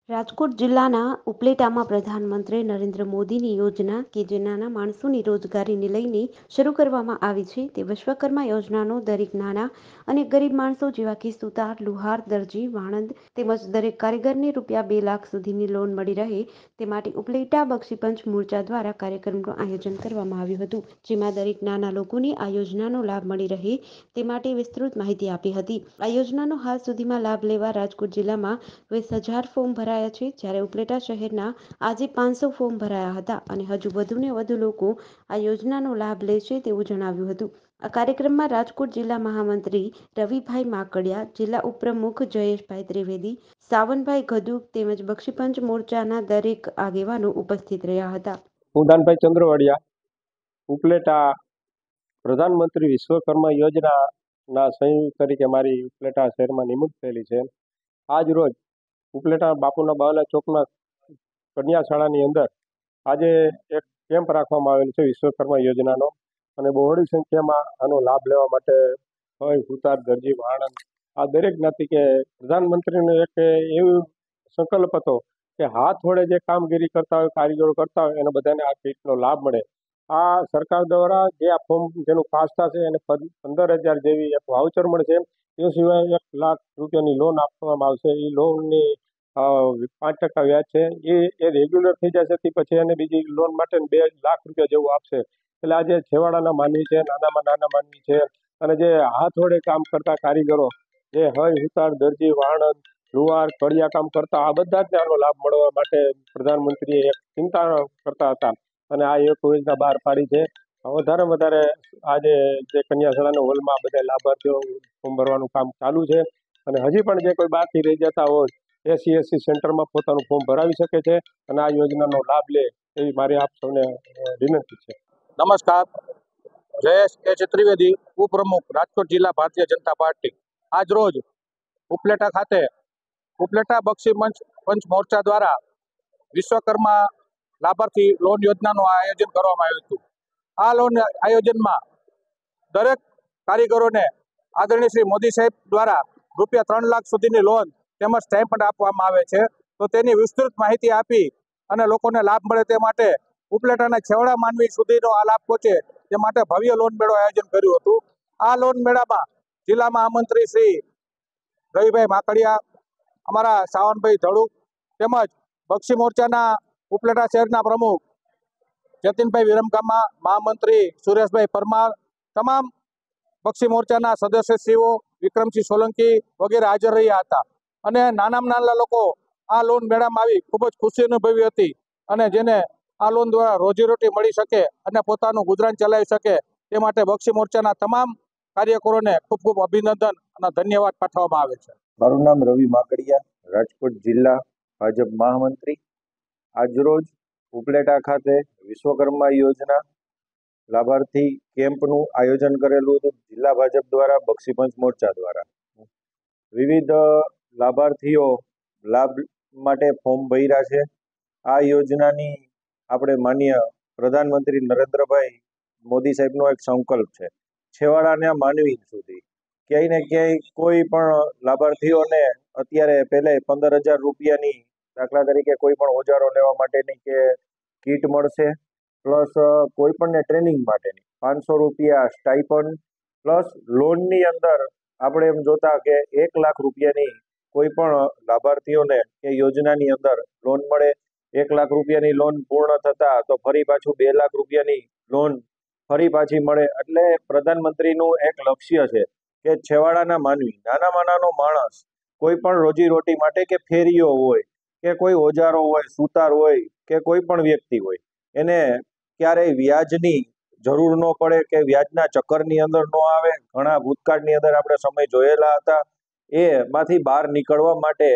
રાજકોટ જિલ્લાના ઉપલેટામાં પ્રધાનમંત્રી નરેન્દ્ર મોદીની યોજના કે જે નાના માણસોની રોજગારીને લઈને શરૂ કરવામાં આવી છે તે વિશ્વકર્મા યોજનાનો દરેક નાના અને ગરીબ માણસો જેવા કે સુતાર, લુહાર, દરજી, વાણંદ તેમજ દરેક કારીગરને ₹2 લાખ સુધીની લોન મળી રહે તે માટે ઉપલેટા બક્ષીપંચ મોરચા દ્વારા કાર્યક્રમનું આયોજન કરવામાં આવ્યું હતું, જેમાં દરેક નાના લોકોને આ યોજનાનો લાભ મળી રહે તે માટે વિસ્તૃત માહિતી આપી હતી. આ યોજનાનો હાલ સુધીમાં લાભ લેવા રાજકોટ જિલ્લામાં 20,000 ફોર્મ ભરાયા છે, જ્યારે ઉપલેટા શહેરના આજે 500 ફોર્મ ભરાયા હતા અને હજુ વધુને વધુ લોકો આ યોજનાનો લાભ લેશે તેવું જણાવ્યું હતું. આ કાર્યક્રમમાં રાજકોટ જિલ્લા મહામંત્રી રવિભાઈ માકડિયા, જિલ્લા ઉપપ્રમુખ જયેશભાઈ ત્રિવેદી, સાવનભાઈ ગદુ તેમજ બક્ષીપંચ મોરચાના દરેક આગેવાનો ઉપસ્થિત રહ્યા હતા. હું દાનભાઈ ચંદ્રવાડિયા, ઉપલેટા પ્રધાનમંત્રી વિશ્વકર્મા યોજનાના સંયોજક તરીકે મારી ઉપલેટા શહેરમાં નિમણૂક થયેલી છે. આજ રોજ ઉપલેટા બાપુના બાવલા ચોકના કન્યા શાળાની અંદર આજે એક કેમ્પ રાખવામાં આવેલ છે વિશ્વકર્મા યોજનાનો, અને બહોળી સંખ્યામાં આનો લાભ લેવા માટે હોય સુતાર, દરજી, વાણંદ આ દરેક જ્ઞાતિ કે પ્રધાનમંત્રીનો એક એવો સંકલ્પ હતો કે હાથ વડે જે કામગીરી કરતા હોય, કારીગરો કરતા હોય એને બધાને આ કીટનો લાભ મળે. આ સરકાર દ્વારા જે આ ફોર્મ જેનું પાસ થશે એને 15,000 જેવી એક વાઉચર મળશે. એ સિવાય 1 લાખ રૂપિયાની લોન આપવામાં આવશે. એ લોનની 5% વ્યાજ છે. એ રેગ્યુલર થઈ જશે તે પછી એને બીજી લોન માટે 2 લાખ રૂપિયા જેવું આપશે. એટલે આ જે છેવાડાના માનવી છે, નાનામાં નાના માનવી છે, અને જે હાથ વડે કામ કરતા કારીગરો જે હોય સુતાર, દરજી, વાણંદ, લુહાર, કડિયા કામ કરતા આ બધા જ આનો લાભ મળવા માટે પ્રધાનમંત્રીએ એક ચિંતા કરતા હતા અને આ એક યોજના બહાર પાડી છે. વધારે વધારે આજે જે કન્યા શાળાના હોલમાં બધા લાભાર્થીઓ ફોર્મ ભરવાનું કામ ચાલુ છે, અને હજી પણ જે કોઈ બાકી રહી જતા હોય SC સેન્ટરમાં પોતાનું ફોર્મ ભરાવી શકે છે અને આ યોજનાનો લાભ લે એવી મારી આપ સૌને વિનંતી છે. નમસ્કાર, જયેશ ત્રિવેદી, ઉપપ્રમુખ, રાજકોટ જિલ્લા ભારતીય જનતા પાર્ટી. આજ રોજ ઉપલેટા ખાતે ઉપલેટા બક્ષીપંચ મોરચા દ્વારા વિશ્વકર્મા લાભાર્થી લોન યોજનાનું આયોજન કરવામાં આવ્યું હતું. આ લોન આયોજનમાં દરેક કારીગરોને આદરણીય શ્રી મોદી સાહેબ દ્વારા ₹3 લાખ સુધીની લોન તેમજ સ્ટાઇપન્ડ આપવામાં આવે છે. તો તેની વિસ્તૃત માહિતી આપી અને લોકોને લાભ મળે તે માટે ઉપલેટાના છેવાડા માનવી સુધીનો આ લાભ પહોંચે તે માટે ભવ્ય લોન મેળો આયોજન કર્યું હતું. આ લોન મેળામાં જિલ્લા મહામંત્રી શ્રી રવિભાઈ માકડિયા, અમારા સાવનભાઈ ધડુ તેમજ બક્ષી મોરચાના ઉપલેટા શહેરના પ્રમુખ જતીનભાઈ વિરમગામા, મહામંત્રી સુરેશભાઈ પરમાર, તમામ બક્ષી મોરચાના સદસ્યશ્રીઓ, વિક્રમસિંહ સોલંકી વગેરે હાજર રહ્યા હતા. અને નાનામાં નાના લોકો આ લોન મેળામાં આવી ખૂબ જ ખુશી અનુભવી હતી અને જેને આ લોન દ્વારા રોજીરોટી મળી શકે અને પોતાનું ગુજરાન ચલાવી શકે તે માટે બક્ષી મોરચાના તમામ કાર્યકરોને ખૂબ ખૂબ અભિનંદન અને ધન્યવાદ પાઠવવામાં આવે છે. મારું નામ રવિ માકડિયા, રાજકોટ જિલ્લા ભાજપ મહામંત્રી. આજરોજ ઉપલેટા ખાતે વિશ્વકર્મા યોજના લાભાર્થી કેમ્પનું આયોજન કરેલું હતું જિલ્લા ભાજપ દ્વારા, બક્ષીપંચ મોરચા દ્વારા. વિવિધ લાભાર્થીઓ લાભ માટે ફોર્મ ભર્યા છે. આ યોજનાની આપણે માનીય પ્રધાનમંત્રી નરેન્દ્રભાઈ મોદી સાહેબનો એક સંકલ્પ છે છેવાડાના માનવી સુધી ક્યાંય ને ક્યાંય કોઈ પણ લાભાર્થીઓને અત્યારે પહેલે 15,000 રૂપિયાની દાખલા તરીકે કોઈ પણ ઓજારો લેવા માટેની કે કીટ મળશે, પ્લસ કોઈ પણને ટ્રેનિંગ માટેની 500 રૂપિયા સ્ટાઇપન્ડ, પ્લસ લોનની અંદર આપણે એમ જોતા કે 1 લાખ રૂપિયાની કોઈ પણ લાભાર્થીઓને એ યોજનાની અંદર લોન મળે. 1 લાખ રૂપિયાની લોન પૂર્ણ થતા તો ફરી પાછું 2 લાખ રૂપિયાની લોન ફરી પાછી મળે. એટલે પ્રધાનમંત્રીનું એક લક્ષ્ય છે કે છેવાડાના માનવી, નાનામાં નાનો માણસ કોઈ પણ રોજીરોટી માટે કે ફેરીઓ હોય કે કોઈ ઓજારો હોય, સુતાર હોય કે કોઈ પણ વ્યક્તિ હોય એને ક્યારેય વ્યાજની જરૂર ન પડે કે વ્યાજના ચક્કરની અંદર ન આવે. ઘણા ભૂતકાળની અંદર આપણે સમય જોયેલા હતા. એમાંથી બહાર નીકળવા માટે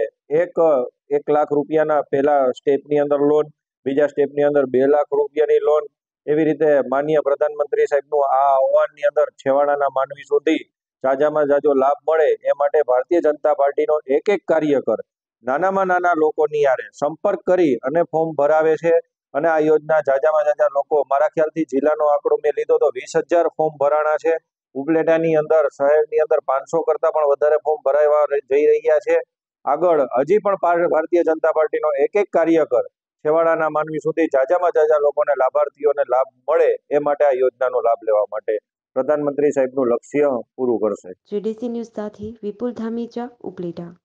1 લાખ રૂપિયાના પહેલા સ્ટેપની અંદર લોન, બીજા સ્ટેપની અંદર 2 લાખ રૂપિયાની લોન, એવી રીતે માનનીય પ્રધાનમંત્રી સાહેબનું આ આહવાનની અંદર છેવાડાના માનવી સુધી જાજામાં જાજો લાભ મળે એ માટે ભારતીય જનતા પાર્ટીનો એક કાર્યકર નાનામાં નાના લોકોની યારે સંપર્ક કરી અને ફોર્મ ભરાવે છે. અને આ યોજના જાજામાં જાજા લોકો, મારા ખ્યાલથી જિલ્લાનો આંકડો મેં લીધો તો 20,000 ફોર્મ ભરાણા છે. ઉપલેટાની અંદર, શહેરની અંદર 500 કરતા પણ વધારે ફોર્મ ભરાવા જઈ રહ્યા છે. આગળ હજી પણ ભારતીય જનતા પાર્ટીનો એક કાર્યકર છેવાડાના માનવી સુધી જાજામાં જાજા લોકોને લાભાર્થીઓને લાભ મળે એ માટે આ યોજનાનો લાભ લેવા માટે પ્રધાનમંત્રી સાહેબનું લક્ષ્ય પૂરું કરશે. જેડીસી ન્યૂઝ સાથે વિપુલ ધામીચા, ઉપલેટા.